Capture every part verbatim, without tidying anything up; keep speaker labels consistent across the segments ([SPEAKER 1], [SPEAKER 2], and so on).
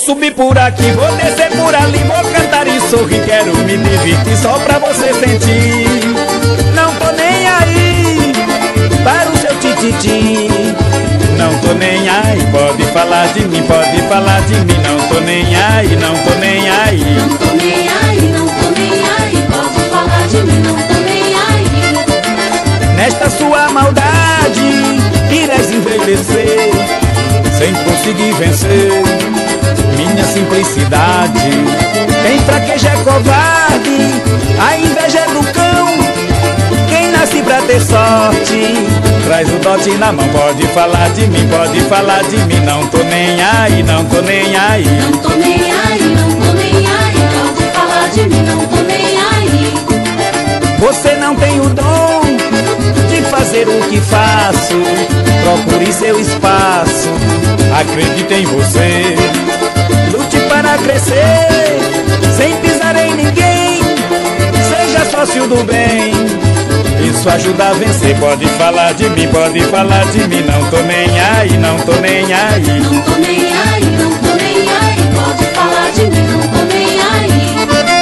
[SPEAKER 1] subir por aqui, vou descer por ali, vou cantar e sorrir. Quero me divertir só pra você sentir. Não tô nem aí para o seu tititi. Não tô nem aí, pode falar de mim, pode falar de mim. Não tô nem aí, não tô nem aí.
[SPEAKER 2] Não tô nem aí, não tô nem aí, pode falar de mim, não tô nem aí.
[SPEAKER 1] Nesta sua maldade irás envelhecer sem conseguir vencer minha simplicidade. Quem fraqueja é covarde, a inveja é do cão. Quem nasce pra ter sorte traz o dote na mão. Pode falar de mim, pode falar de mim. Não tô nem aí, não tô nem aí.
[SPEAKER 2] Não tô nem aí, não tô nem aí, pode falar de mim, não tô nem aí.
[SPEAKER 1] Você não tem o dom de fazer o que faço. Procure seu espaço, acredite em você. Lute para crescer, sem pisar em ninguém. Seja sócio do bem, isso ajuda a vencer. Pode falar de mim, pode falar de mim. Não tô nem aí, não tô nem aí.
[SPEAKER 2] Não tô nem aí, não tô nem aí, pode falar de mim, não tô nem aí.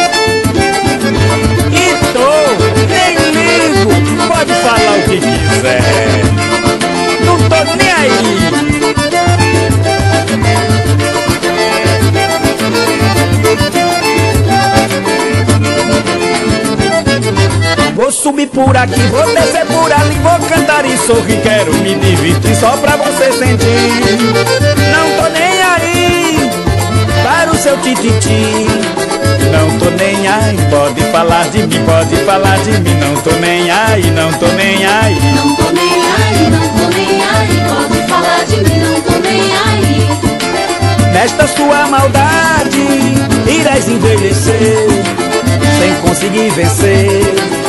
[SPEAKER 1] E tô, nem ligo, pode falar o que quiser. Não tô nem aí. Vou subir por aqui, vou descer por ali, vou cantar e sorrir. Quero me divertir só pra você sentir. Não tô nem aí para o seu tititi. Não tô nem aí, pode falar de mim, pode falar de mim. Não tô nem aí, não tô nem aí.
[SPEAKER 2] Não tô nem aí, não tô nem aí, pode falar de mim, não tô nem aí.
[SPEAKER 1] Nesta sua maldade irás envelhecer sem conseguir vencer